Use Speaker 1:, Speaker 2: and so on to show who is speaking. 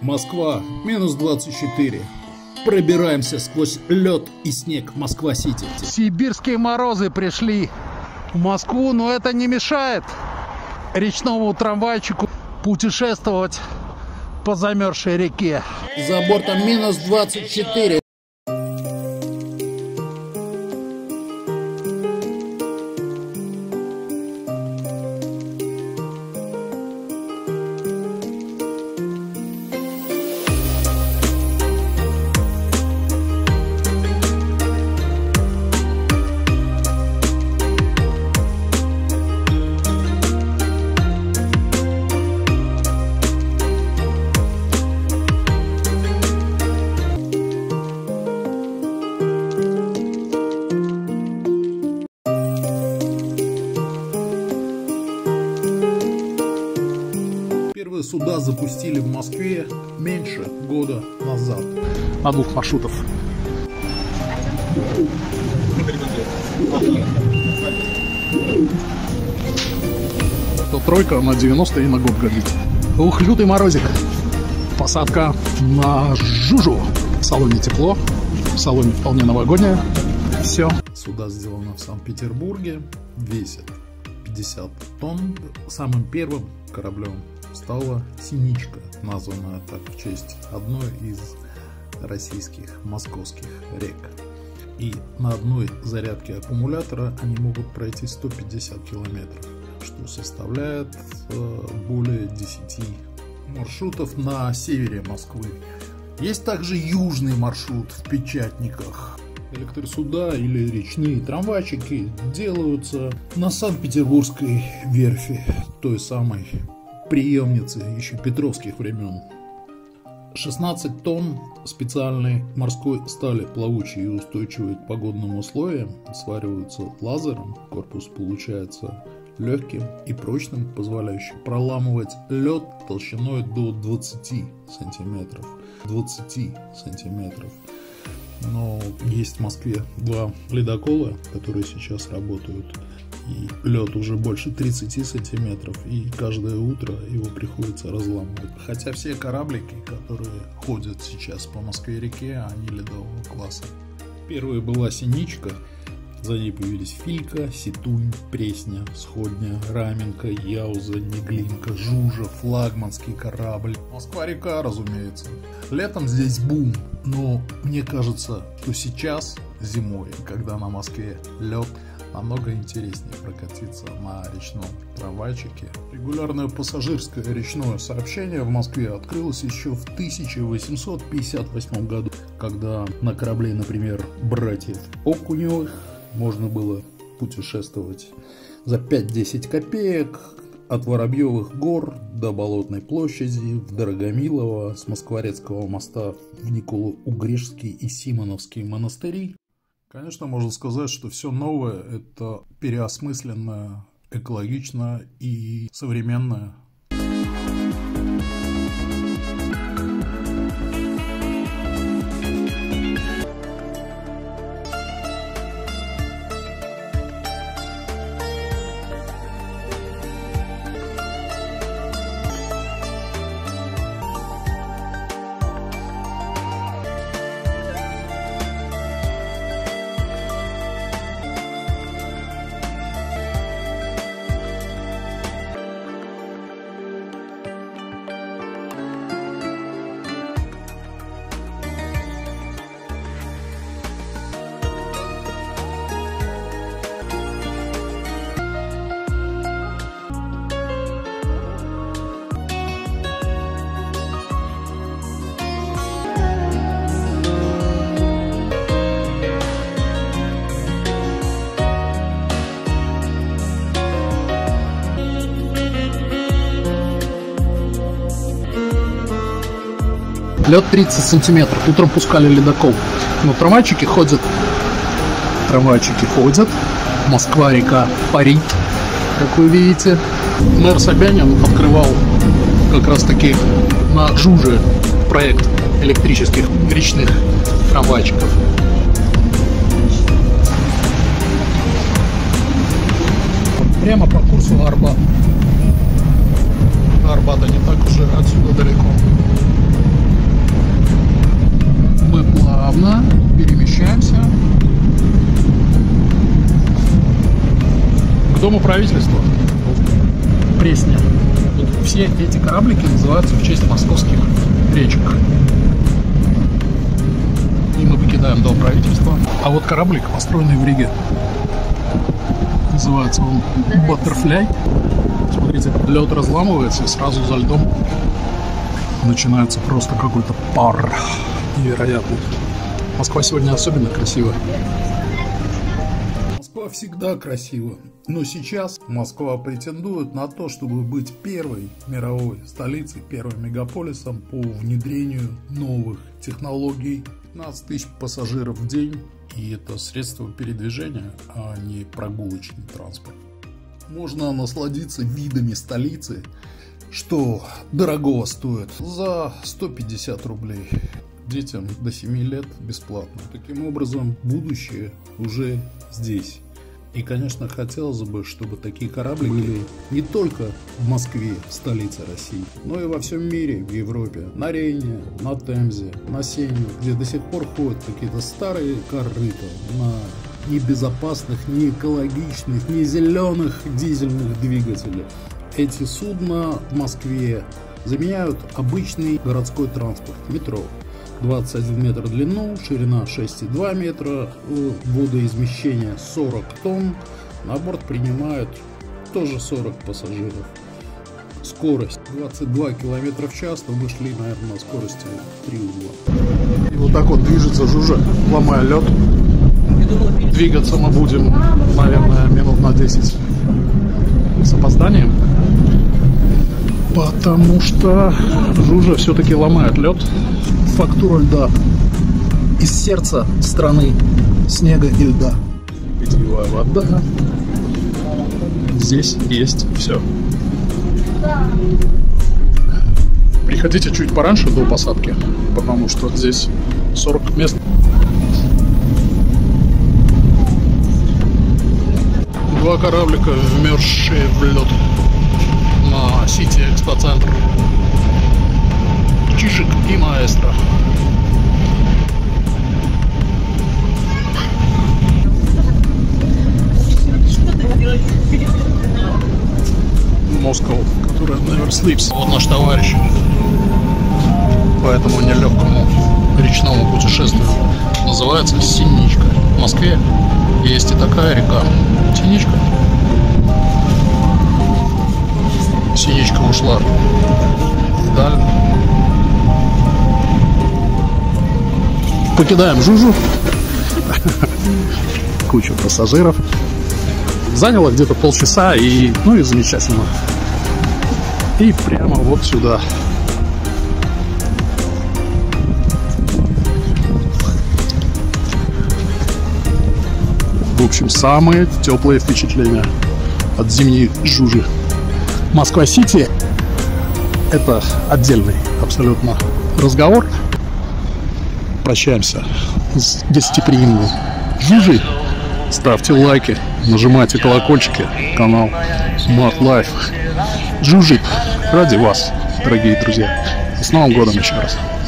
Speaker 1: Москва, минус 24. Пробираемся сквозь лед и снег Москва-Сити.
Speaker 2: Сибирские морозы пришли в Москву, но это не мешает речному трамвайчику путешествовать по замерзшей реке.
Speaker 1: За бортом минус 24. Первые суда запустили в Москве меньше года назад.
Speaker 2: На 2 маршрутов. То тройка на 90 и на год годится. Ух, лютый морозик. Посадка на Жужу. В салоне тепло, в салоне вполне новогодняя. Все.
Speaker 1: Суда сделано в Санкт-Петербурге, весит 50 тонн. Самым первым кораблем стала «Синичка», названная так в честь одной из российских московских рек. И на одной зарядке аккумулятора они могут пройти 150 километров, что составляет более 10 маршрутов на севере Москвы. Есть также южный маршрут в Печатниках. Электросуда или речные трамвайчики делаются на Санкт-Петербургской верфи, той самой приемницы еще петровских времен. 16 тонн специальной морской стали, плавучей и устойчивой к погодным условиям, свариваются лазером. Корпус получается легким и прочным, позволяющим проламывать лед толщиной до 20 сантиметров. 20 сантиметров. Но есть в Москве 2 ледокола, которые сейчас работают. И лед уже больше 30 сантиметров, и каждое утро его приходится разламывать. Хотя все кораблики, которые ходят сейчас по Москве-реке, они ледового класса. Первой была «Синичка», за ней появились «Филька», «Ситунь», «Пресня», «Сходня», «Раменка», «Яуза», «Неглинка», «Жужа», флагманский корабль. Москва-река, разумеется. Летом здесь бум, но мне кажется, что сейчас, зимой, когда на Москве лед, намного интереснее прокатиться на речном трамвайчике. Регулярное пассажирское речное сообщение в Москве открылось еще в 1858 году, когда на корабле, например, братьев Окуневых, можно было путешествовать за 5-10 копеек от Воробьевых гор до Болотной площади, в Дорогомилово, с Москворецкого моста в Николо-Угришский и Симоновский монастыри. Конечно, можно сказать, что все новое – это переосмысленное, экологичное и современное.
Speaker 2: Лед 30 сантиметров. Утром пускали ледокол. Но трамвайчики ходят. Москва-река парит, как вы видите. Мэр Собянин открывал как раз таки на Жуже проект электрических речных трамвайчиков. Прямо по курсу на Арбат. До Арбата не так уже отсюда далеко. Дома правительства в Пресне. Вот все эти кораблики называются в честь московских речек. И мы покидаем Дом правительства. А вот кораблик, построенный в Риге, называется он Баттерфляй. Смотрите, лед разламывается, и сразу за льдом начинается просто какой-то пар невероятный. Москва сегодня особенно красивая.
Speaker 1: Москва всегда красива, но сейчас Москва претендует на то, чтобы быть первой мировой столицей, первым мегаполисом по внедрению новых технологий. 15 тысяч пассажиров в день, и это средство передвижения, а не прогулочный транспорт. Можно насладиться видами столицы, что дорого стоит, за 150 рублей. Детям до 7 лет бесплатно. Таким образом, будущее уже здесь. И, конечно, хотелось бы, чтобы такие корабли были не только в Москве, столице России, но и во всем мире, в Европе, на Рейне, на Темзе, на Сене, где до сих пор ходят какие-то старые корыта на небезопасных, не экологичных, не зеленых дизельных двигателях. Эти судна в Москве заменяют обычный городской транспорт, метро. 21 метр в длину, ширина 6,2 метра, водоизмещение 40 тонн, на борт принимают тоже 40 пассажиров. Скорость 22 километра в час, но мы шли, наверное, на скорости 3,2.
Speaker 2: И вот так вот движется Жужа, ломая лед. Двигаться мы будем, наверное, минут на 10 с опозданием, потому что Жужа все-таки ломает лед. Фактура льда из сердца страны снега и льда. Питьевая вода. Здесь есть все. Приходите чуть пораньше до посадки, потому что здесь 40 мест. Два кораблика, вмерзшие в лед на Сити Экспоцентр. Чижик и Маэстро. Москва, которая never sleeps. Вот наш товарищ по этому нелегкому речному путешествию. Называется Синичка. В Москве есть и такая река. Синичка. Синичка ушла вдаль. Покидаем Жужу. Куча пассажиров. Заняло где-то полчаса, и ну и замечательно. И прямо вот сюда. В общем, самые теплые впечатления от зимней Жужи. Москва-Сити — это отдельный абсолютно разговор. Прощаемся с гостеприимной Жужей. Ставьте лайки, нажимайте колокольчики. Канал Mad Life. Жужи ради вас, дорогие друзья. И с Новым годом еще раз.